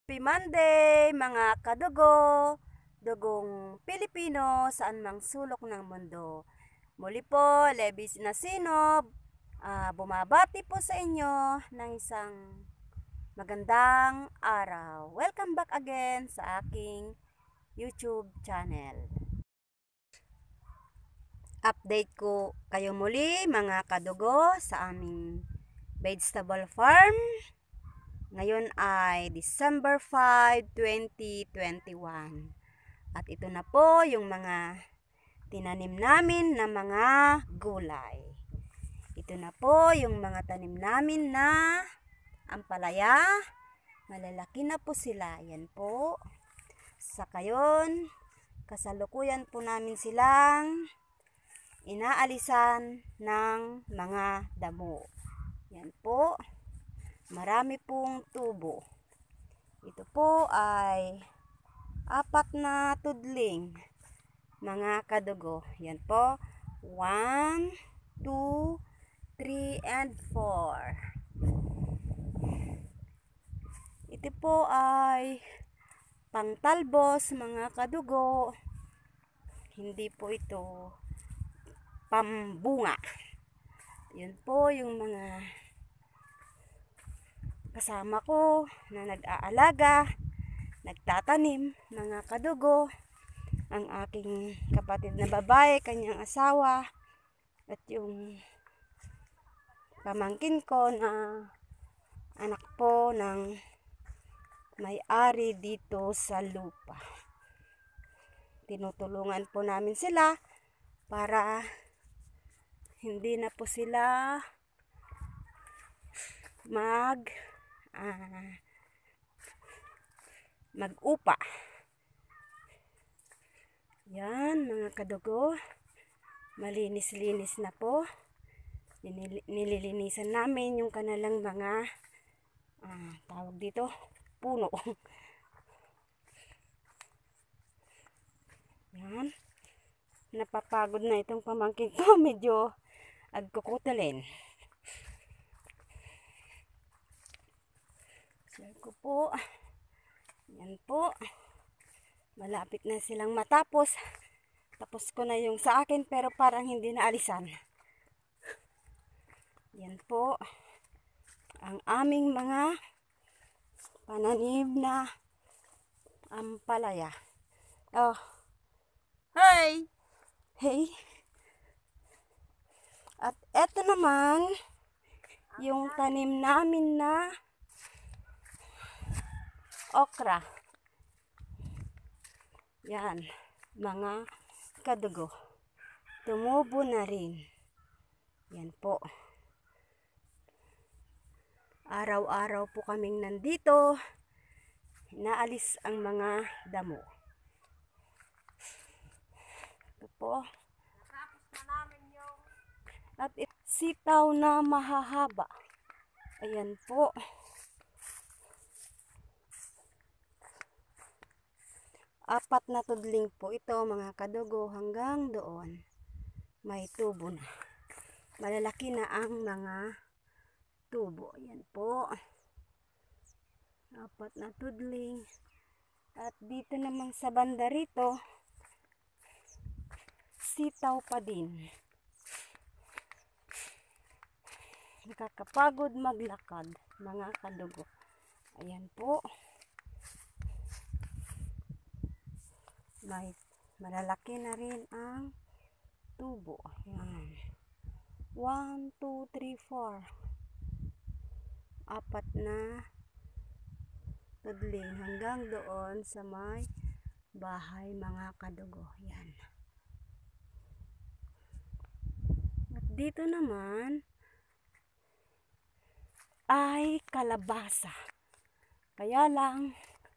Happy Monday mga kadugo, dugong Pilipino saan mang sulok ng mundo. Muli po, Levi Sinasinob, bumabati po sa inyo ng isang magandang araw. Welcome back again sa aking YouTube channel. Update ko kayo muli mga kadugo sa aming vegetable farm. Ngayon ay December 5, 2021. At ito na po yung mga tinanim namin na mga gulay. Ito na po yung mga tanim namin na ampalaya. Malalaki na po sila. Yan po. Sa kayon, kasalukuyan po namin silang inaalisan ng mga damo. Yan po. Marami pong tubo. Ito po ay 4 na tudling mga kadugo. Yan po. 1, 2, 3, and 4. Ito po ay pangtalbos mga kadugo. Hindi po ito pambunga. Yan po yung mga kasama ko na nag-aalaga, nagtatanim, mga kadugo, ang aking kapatid na babae, kanyang asawa, at yung pamangkin ko na anak po ng may-ari dito sa lupa. Tinutulungan po namin sila para hindi na po sila mag-upa. Yan mga kadugo, malinis-linis na po. Nililinisan namin yung kanilang mga tawag dito, puno. Yan, napapagod na itong pamangkin ko, medyo agkukutalin. Share ko po. Yan po. Malapit na silang matapos. Tapos ko na yung sa akin pero parang hindi naalisan. Yan po. Ang aming mga pananim na ampalaya. Oh. Hey! Hey! At eto naman yung tanim namin na okra. Yan, mga kadugo. Tumubo na rin. Yan po. Araw-araw po kaming nandito. Inaalis ang mga damo. Ito po. Natapos na namin yung at sitaw na mahahaba. Ayan po. 4 na tudling po ito mga kadugo hanggang doon. May tubo na. Malalaki na ang mga tubo. Ayan po. 4 na tudling. At dito naman sa banda rito, sitaw pa din. Nakakapagod maglakad mga kadugo. Ayan po. May malalaki na rin ang tubo. Ayan. 1, 2, 3, 4. 4 na tudling hanggang doon sa may bahay mga kadugo. Yan. At dito naman ay kalabasa. Kaya lang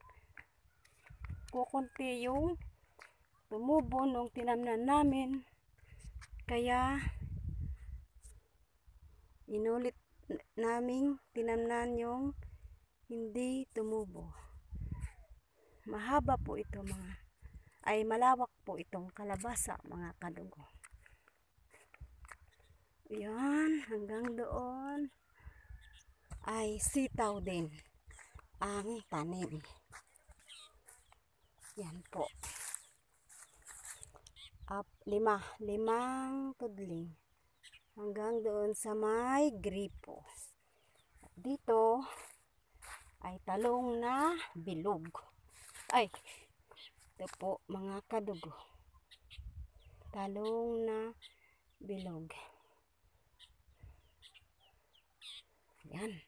kukunti yung tumubo nung tinamnan namin. Kaya inulit naming tinamnan yung hindi tumubo. Mahaba po ito malawak po itong kalabasa mga kadugo. Yan, hanggang doon ay sitaw din. ang tanim. Yan po. Limang tudling hanggang doon sa may gripo. At dito ay talong na bilog. Ay, ito po mga kadugo. Talong na bilog. Yan.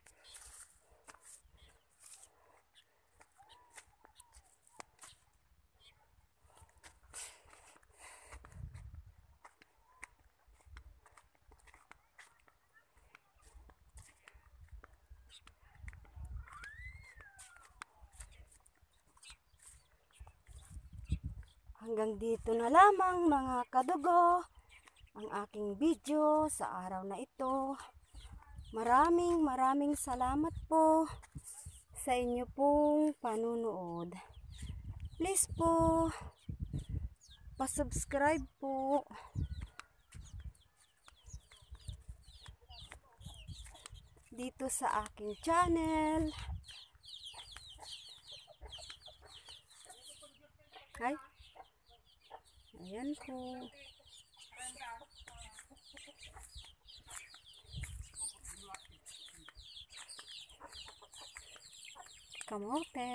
Hanggang dito na lamang mga kadugo ang aking video sa araw na ito. Maraming salamat po sa inyo pong panunood. Please po, pa-subscribe po. Dito sa aking channel. Ay. Ayan po. Kamote.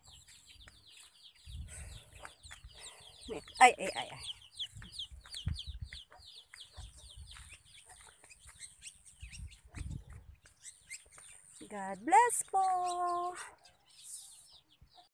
Ay. God bless po.